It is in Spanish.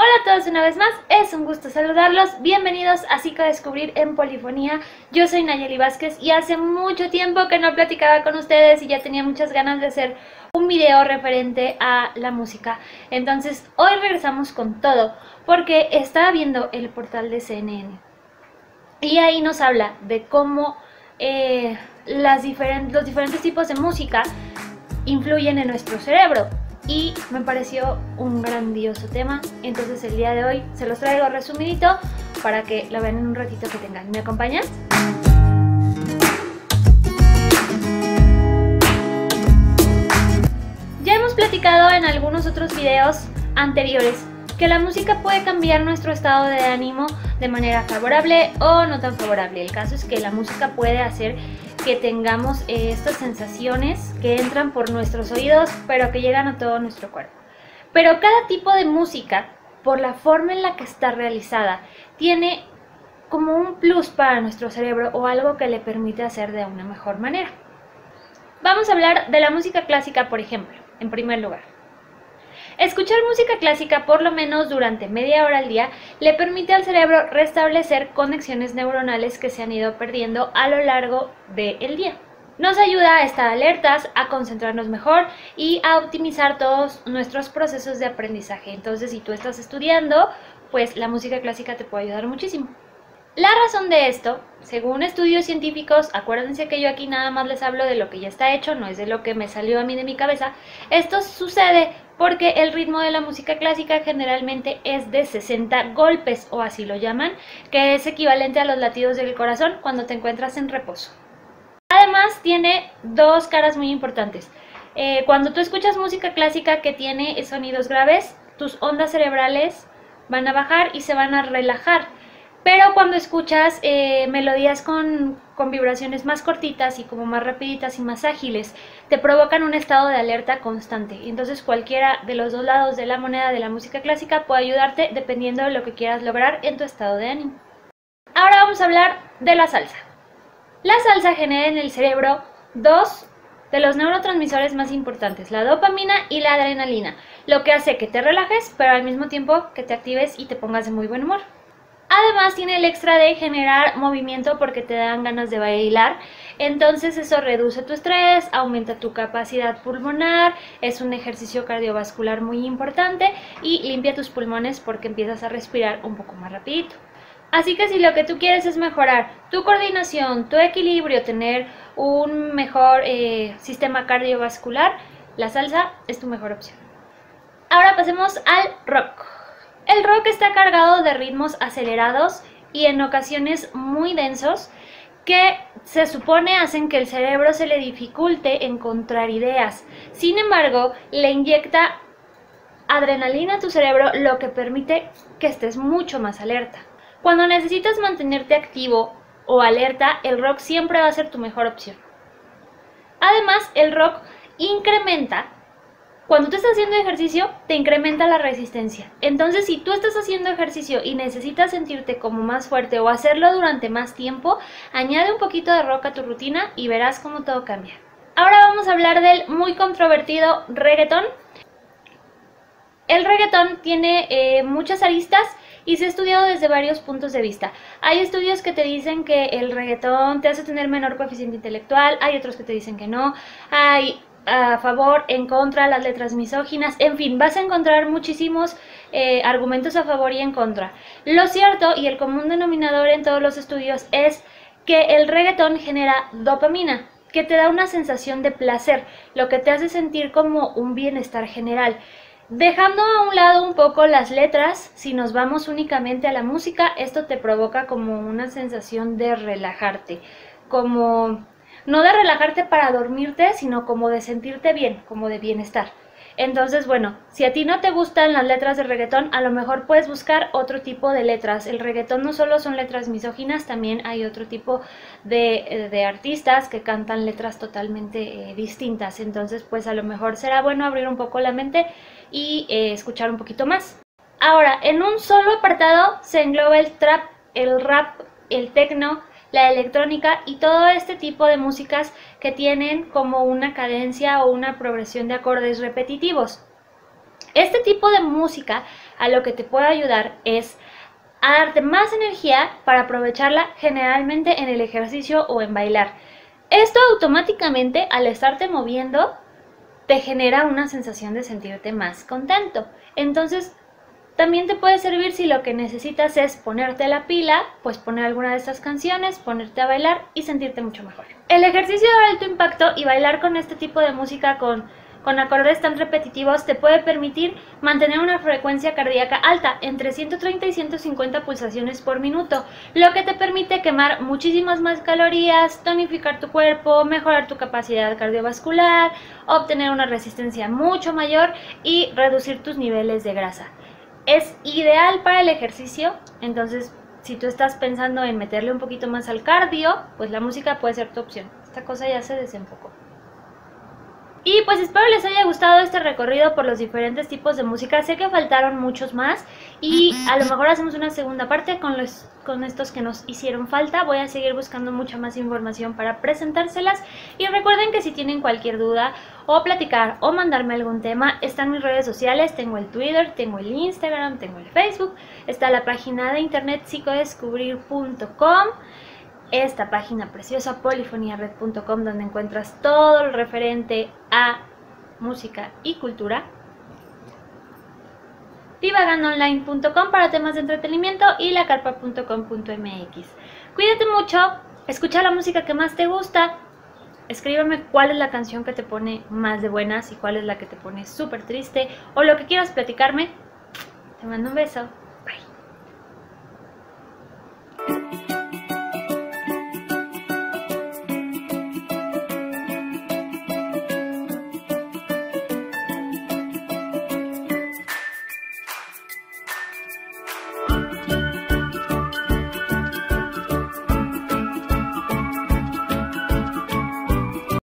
Hola a todos una vez más, es un gusto saludarlos, bienvenidos a Psicodescubrir en Polifonía. Yo soy Nayeli Vázquez y hace mucho tiempo que no platicaba con ustedes y ya tenía muchas ganas de hacer un video referente a la música. Entonces hoy regresamos con todo porque estaba viendo el portal de CNN y ahí nos habla de cómo los diferentes tipos de música influyen en nuestro cerebro. Y me pareció un grandioso tema, entonces el día de hoy se los traigo resumidito para que lo vean en un ratito que tengan. ¿Me acompañan? Ya hemos platicado en algunos otros videos anteriores que la música puede cambiar nuestro estado de ánimo de manera favorable o no tan favorable. El caso es que la música puede hacer que tengamos estas sensaciones que entran por nuestros oídos, pero que llegan a todo nuestro cuerpo. Pero cada tipo de música, por la forma en la que está realizada, tiene como un plus para nuestro cerebro o algo que le permite hacer de una mejor manera. Vamos a hablar de la música clásica, por ejemplo, en primer lugar. Escuchar música clásica por lo menos durante media hora al día le permite al cerebro restablecer conexiones neuronales que se han ido perdiendo a lo largo del día. Nos ayuda a estar alertas, a concentrarnos mejor y a optimizar todos nuestros procesos de aprendizaje. Entonces, si tú estás estudiando, pues la música clásica te puede ayudar muchísimo. La razón de esto, según estudios científicos, acuérdense que yo aquí nada más les hablo de lo que ya está hecho, no es de lo que me salió a mí de mi cabeza. Esto sucede porque el ritmo de la música clásica generalmente es de 60 golpes, o así lo llaman, que es equivalente a los latidos del corazón cuando te encuentras en reposo. Además, tiene dos caras muy importantes. Cuando tú escuchas música clásica que tiene sonidos graves, tus ondas cerebrales van a bajar y se van a relajar. Pero cuando escuchas melodías con vibraciones más cortitas y como más rapiditas y más ágiles, te provocan un estado de alerta constante. Entonces cualquiera de los dos lados de la moneda de la música clásica puede ayudarte dependiendo de lo que quieras lograr en tu estado de ánimo. Ahora vamos a hablar de la salsa. La salsa genera en el cerebro dos de los neurotransmisores más importantes, la dopamina y la adrenalina, lo que hace que te relajes, pero al mismo tiempo que te actives y te pongas de muy buen humor. Además tiene el extra de generar movimiento porque te dan ganas de bailar, entonces eso reduce tu estrés, aumenta tu capacidad pulmonar, es un ejercicio cardiovascular muy importante y limpia tus pulmones porque empiezas a respirar un poco más rapidito. Así que si lo que tú quieres es mejorar tu coordinación, tu equilibrio, tener un mejor sistema cardiovascular, la salsa es tu mejor opción. Ahora pasemos al rock. El rock está cargado de ritmos acelerados y en ocasiones muy densos que se supone hacen que el cerebro se le dificulte encontrar ideas. Sin embargo, le inyecta adrenalina a tu cerebro, lo que permite que estés mucho más alerta. Cuando necesitas mantenerte activo o alerta, el rock siempre va a ser tu mejor opción. Además, el rock incrementa. Cuando tú estás haciendo ejercicio, te incrementa la resistencia. Entonces, si tú estás haciendo ejercicio y necesitas sentirte como más fuerte o hacerlo durante más tiempo, añade un poquito de rock a tu rutina y verás cómo todo cambia. Ahora vamos a hablar del muy controvertido reggaetón. El reggaetón tiene muchas aristas y se ha estudiado desde varios puntos de vista. Hay estudios que te dicen que el reggaetón te hace tener menor coeficiente intelectual, hay otros que te dicen que no, hay a favor, en contra, las letras misóginas, en fin, vas a encontrar muchísimos argumentos a favor y en contra. Lo cierto y el común denominador en todos los estudios es que el reggaetón genera dopamina, que te da una sensación de placer, lo que te hace sentir como un bienestar general. Dejando a un lado un poco las letras, si nos vamos únicamente a la música, esto te provoca como una sensación de relajarte, como no de relajarte para dormirte, sino como de sentirte bien, como de bienestar. Entonces, bueno, si a ti no te gustan las letras de reggaetón, a lo mejor puedes buscar otro tipo de letras. El reggaetón no solo son letras misóginas, también hay otro tipo de artistas que cantan letras totalmente distintas. Entonces, pues a lo mejor será bueno abrir un poco la mente y escuchar un poquito más. Ahora, en un solo apartado se engloba el trap, el rap, el techno, la electrónica y todo este tipo de músicas que tienen como una cadencia o una progresión de acordes repetitivos. Este tipo de música a lo que te puede ayudar es a darte más energía para aprovecharla generalmente en el ejercicio o en bailar. Esto automáticamente, al estarte moviendo, te genera una sensación de sentirte más contento. Entonces, también te puede servir si lo que necesitas es ponerte la pila, pues poner alguna de estas canciones, ponerte a bailar y sentirte mucho mejor. El ejercicio de alto impacto y bailar con este tipo de música con acordes tan repetitivos te puede permitir mantener una frecuencia cardíaca alta, entre 130 y 150 pulsaciones por minuto, lo que te permite quemar muchísimas más calorías, tonificar tu cuerpo, mejorar tu capacidad cardiovascular, obtener una resistencia mucho mayor y reducir tus niveles de grasa. Es ideal para el ejercicio, entonces si tú estás pensando en meterle un poquito más al cardio, pues la música puede ser tu opción. Esta cosa ya se desenfocó. Y pues espero les haya gustado este recorrido por los diferentes tipos de música. Sé que faltaron muchos más y a lo mejor hacemos una segunda parte con estos que nos hicieron falta. Voy a seguir buscando mucha más información para presentárselas. Y recuerden que si tienen cualquier duda o platicar o mandarme algún tema, están mis redes sociales. Tengo el Twitter, tengo el Instagram, tengo el Facebook. Está la página de internet psicodescubrir.com. Esta página preciosa, polifoniared.com, donde encuentras todo lo referente a música y cultura. Divagandonline.com para temas de entretenimiento y lacarpa.com.mx. Cuídate mucho, escucha la música que más te gusta, escríbeme cuál es la canción que te pone más de buenas y cuál es la que te pone súper triste o lo que quieras platicarme. Te mando un beso.